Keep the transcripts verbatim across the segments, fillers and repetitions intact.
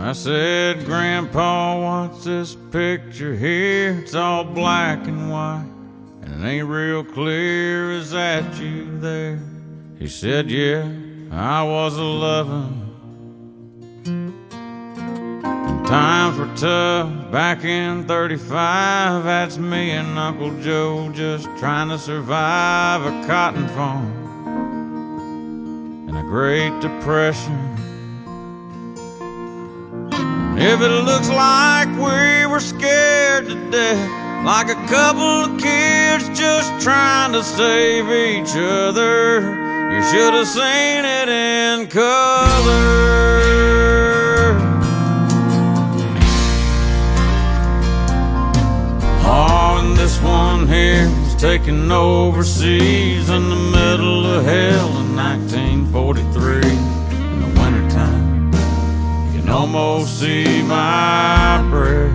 I said, Grandpa, what's this picture here? It's all black and white, and it ain't real clear. Is that you there? He said, yeah, I was a lovin'. Times were tough back in thirty-five. That's me and Uncle Joe just trying to survive a cotton farm and a Great Depression. If it looks like we were scared to death, like a couple of kids just trying to save each other, you should have seen it in color. Oh, and this one here was taken overseas in the middle of hell in nineteen forty-three. In the wintertime, you can almost see my breath.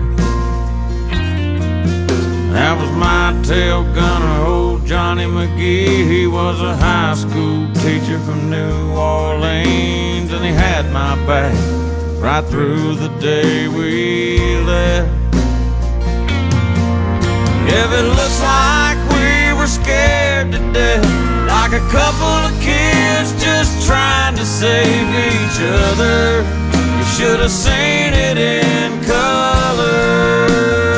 That was my tail gunner, old Johnny McGee. He was a high school teacher from New Orleans, and he had my back right through the day we left. If it looks like we were scared to death, like a couple of kids just trying to save each other, you should have seen it in color.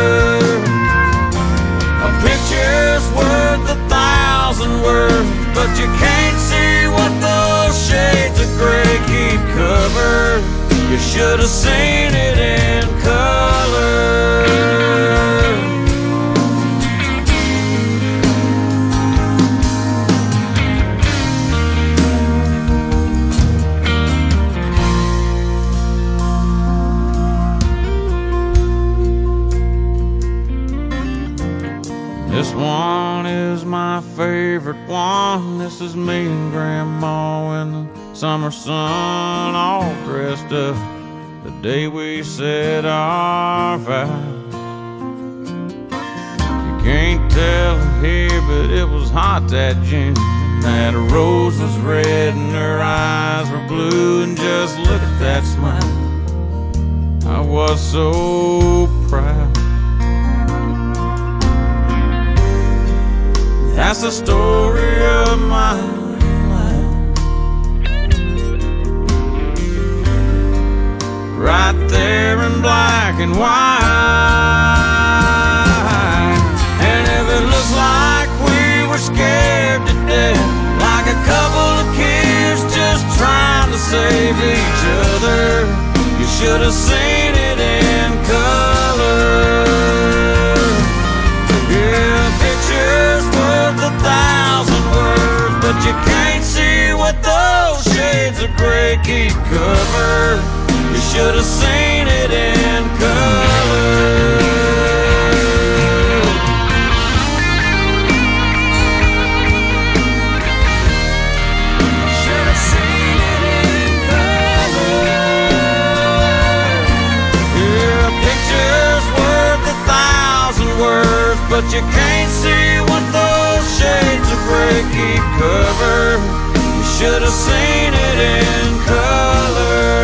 A picture's worth a thousand words, but you can't see what those shades of gray keep covered. You should have seen it in color. This one is my favorite one. This is me and Grandma in the summer sun, all dressed up the day we said our vows. You can't tell here, but it was hot that June. That rose was red and her eyes were blue, and just look at that smile. I was so proud. That's the story of my life, right there in black and white. And if it looks like we were scared to death, like a couple of kids just trying to save each other, you should have seen it in color. Yeah, pictures worth a thousand words, but you can't see what those shades of gray keep covered. You should have seen it in color. Should have seen it in color. Yeah, pictures worth a thousand words, but you can't see what those shades of gray keep covered. You should have seen it in color.